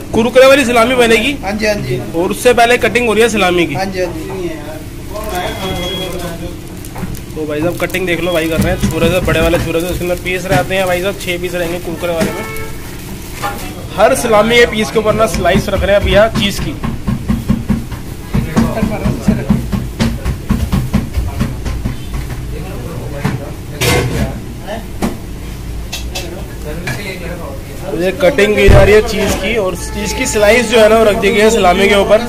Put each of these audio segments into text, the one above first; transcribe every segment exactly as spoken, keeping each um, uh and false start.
कुरकुरे वाली सलामी बनेगी। हाँ जी हाँ जी। और उससे पहले कटिंग हो रही है सलामी की। हाँ जी हाँ जी। तो भाई साहब कटिंग देख लो भाई कर रहे हैं छुरे से, बड़े वाले छुरे से। उसके अंदर पीस रहते हैं भाई साहब, छह पीस रहेंगे कुरकुरे वाले में। हर सलामी के पीस के ऊपर ना स्लाइस रख रहे हैं भैया चीज की। ये कटिंग की जा रही है चीज की, और चीज की स्लाइस जो है ना वो रख दी गई है सलामी के ऊपर।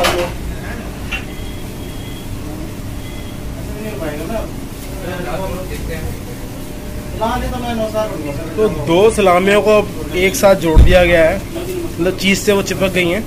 तो दो सलामियों को एक साथ जोड़ दिया गया है, मतलब चीज से वो चिपक गई हैं।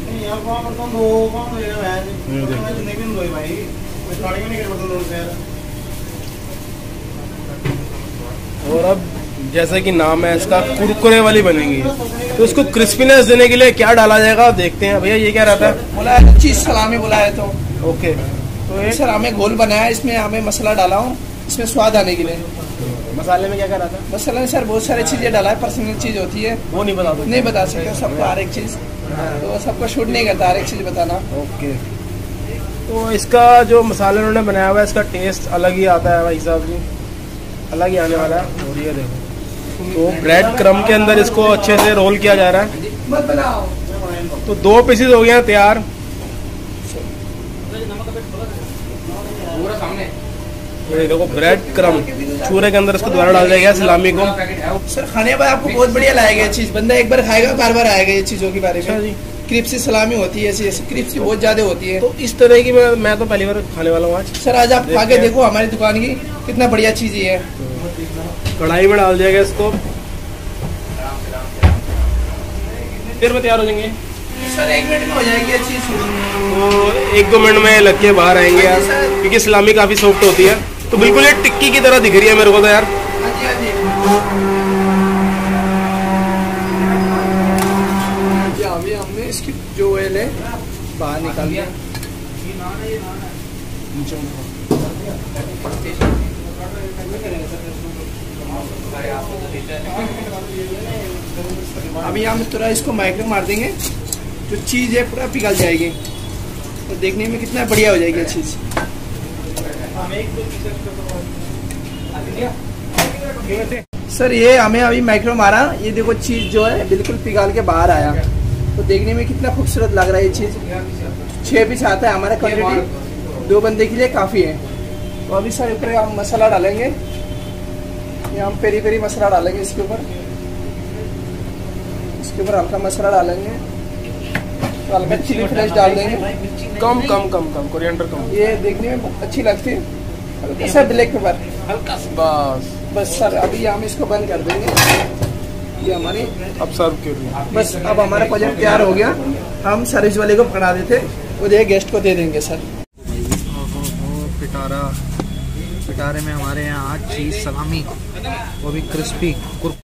और अब जैसा कि नाम है इसका कुरकुरे वाली बनेंगी, तो उसको क्रिस्पीनेस देने के लिए क्या डाला जाएगा देखते हैं। भैया ये क्या रहता है? बोला है चीज सलामी बोला है। तो ओके, तो ये सर हमें घोल बनाया है, इसमें हमें मसाला डाला हूँ इसमें स्वाद आने के लिए। मसाले में क्या क्या रहता है? मसाले में सर बहुत सारी चीजें डाला है, पर्सनल चीज होती है वो नहीं बता नहीं बता सकते सबको हर एक चीज, तो सबको शूट नहीं करता हर एक चीज बताना। ओके, तो इसका जो मसाले उन्होंने बनाया हुआ है इसका टेस्ट अलग ही आता है भाई साहब जी, अलग ही आने वाला है। और ये देखो, तो ब्रेड क्रम के अंदर इसको अच्छे से रोल किया जा रहा है। मत बनाओ। तो दो पीसेस हो गए हैं तैयार। ये देखो ब्रेड क्रम चूरे के अंदर इसको दोबारा डाल दिया गया सलामी को। सर खाने पर आपको बहुत बढ़िया लगेगा ये चीज, बंदा एक बार खाएगा बार बार आएगा ये चीजों के बारे में। क्रिप्सी सलामी होती है, ऐसी क्रिप्सी बहुत ज्यादा होती है। तो इस तरह की मैं, मैं तो पहली बार खाने वाला हूँ आज। सर आज आप खा के देखो हमारी दुकान की कितना बढ़िया चीज ये है। कढ़ाई में डाल दिया गया इसको, फिर में तैयार हो जाएंगे। सर एक मिनट में हो जाएगी ये चीज। तो एक दो मिनट में लग के बाहर आएंगे यार, क्योंकि सलामी काफी सॉफ्ट होती है। तो बिल्कुल ये टिक्की की तरह दिख रही है मेरे को तो यार। हाँ जी हाँ जी। अभी हमने इसकी जो ऑयल है बाहर निकाल दिया। अभी हम थोड़ा इसको माइक्रो मार देंगे, जो चीज है पूरा पिघल जाएगी, तो देखने में कितना बढ़िया हो जाएगी चीज। सर ये हमें अभी माइक्रो मारा, ये देखो चीज जो है बिल्कुल पिघल के बाहर आया, तो देखने में कितना खूबसूरत लग रहा है ये चीज। छह पीस आता है हमारा, क्वांटिटी दो बंदे के लिए काफी है। तो अभी सर ऊपर हम मसाला डालेंगे, ये हम पेरी पेरी मसाला डालेंगे इसके ऊपर, इसके ऊपर हल्का मसाला डालेंगे, तो हल्का चिली फ्लेक्स डाल देंगे, कम कम कम कम कोरिएंडर कम, ये देखने में अच्छी लगती है। हल्का सा ब्लैक पेपर हल्का बस बस सर। अभी हम इसको बंद कर देंगे, ये हमारी अब सर्व कर बस। अब हमारा प्रोजेक्ट तैयार हो गया, हम सर्विस वाले को पकड़ा देते, वो दे गेस्ट को दे देंगे सर। पिटारा पिटारे में हमारे यहाँ आज चीज सलामी, वो भी क्रिस्पी।